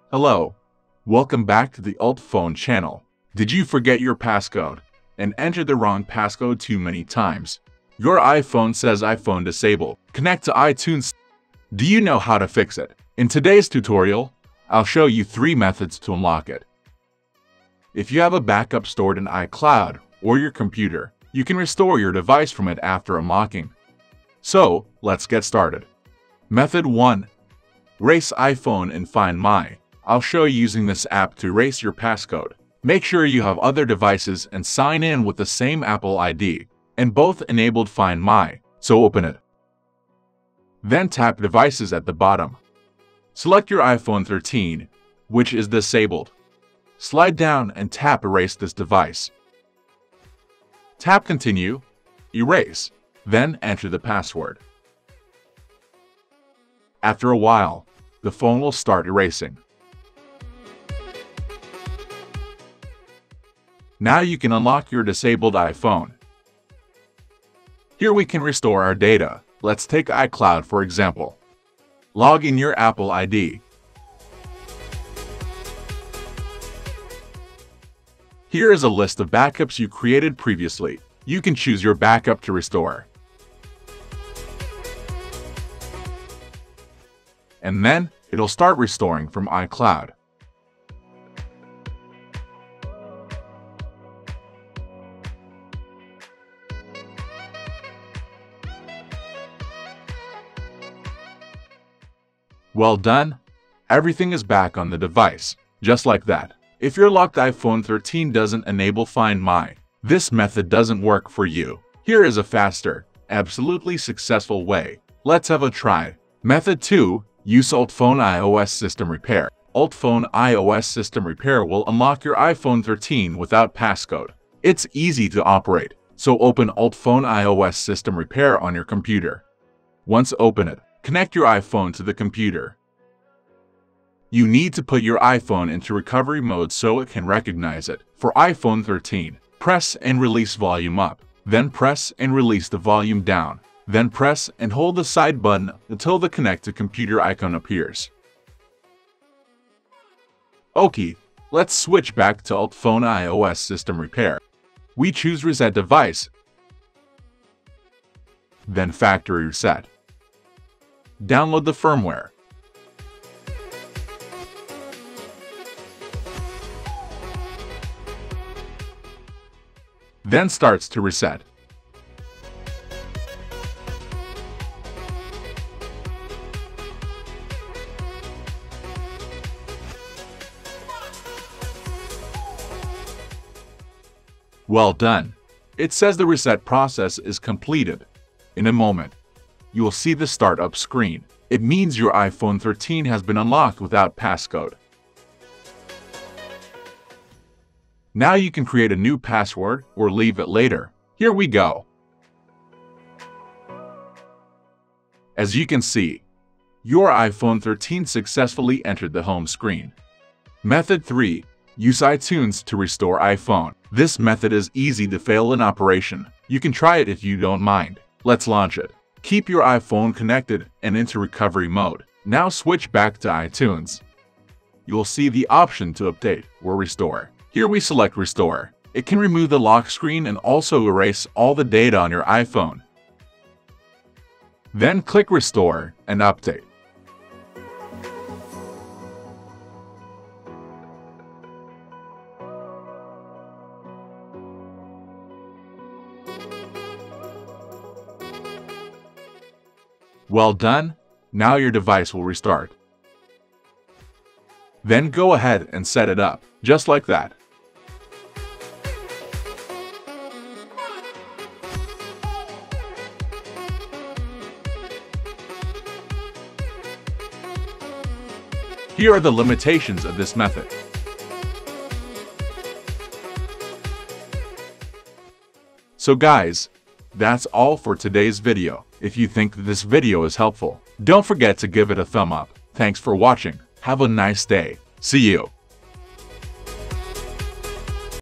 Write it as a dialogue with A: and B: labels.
A: Hello, welcome back to the UltFone channel. Did you forget your passcode and enter the wrong passcode too many times? Your iPhone says iPhone disabled. Connect to iTunes. Do you know how to fix it? In today's tutorial, I'll show you 3 methods to unlock it. If you have a backup stored in iCloud or your computer, you can restore your device from it after unlocking. So, let's get started. Method 1. Erase iPhone and Find My. I'll show you using this app to erase your passcode. Make sure you have other devices and sign in with the same Apple ID, and both enabled Find My, so open it. Then tap Devices at the bottom. Select your iPhone 13, which is disabled. Slide down and tap Erase this device. Tap Continue, Erase, then enter the password. After a while, the phone will start erasing. Now you can unlock your disabled iPhone. Here we can restore our data. Let's take iCloud for example. Log in your Apple ID. Here is a list of backups you created previously. You can choose your backup to restore. And then, it'll start restoring from iCloud. Well done! Everything is back on the device, just like that. If your locked iPhone 13 doesn't enable Find My, this method doesn't work for you. Here is a faster, absolutely successful way. Let's have a try. Method 2. Use UltFone iOS System Repair. UltFone iOS System Repair will unlock your iPhone 13 without passcode. It's easy to operate, so open UltFone iOS System Repair on your computer. Once open it, connect your iPhone to the computer. You need to put your iPhone into recovery mode so it can recognize it. For iPhone 13, press and release volume up, then press and release the volume down. Then press and hold the side button until the Connect to Computer icon appears. Okay, let's switch back to UltFone iOS System Repair. We choose Reset Device, then Factory Reset. Download the firmware. Then starts to reset. Well done! It says the reset process is completed. In a moment, you will see the startup screen. It means your iPhone 13 has been unlocked without passcode. Now you can create a new password or leave it later. Here we go. As you can see, your iPhone 13 successfully entered the home screen. Method 3. Use iTunes to restore iPhone. This method is easy to fail in operation. You can try it if you don't mind. Let's launch it. Keep your iPhone connected and into recovery mode. Now switch back to iTunes. You will see the option to update or restore. Here we select Restore. It can remove the lock screen and also erase all the data on your iPhone. Then click Restore and Update. Well done! Now your device will restart. Then go ahead and set it up, just like that. Here are the limitations of this method. So guys, that's all for today's video. If you think this video is helpful, don't forget to give it a thumb up. Thanks for watching. Have a nice day. See you.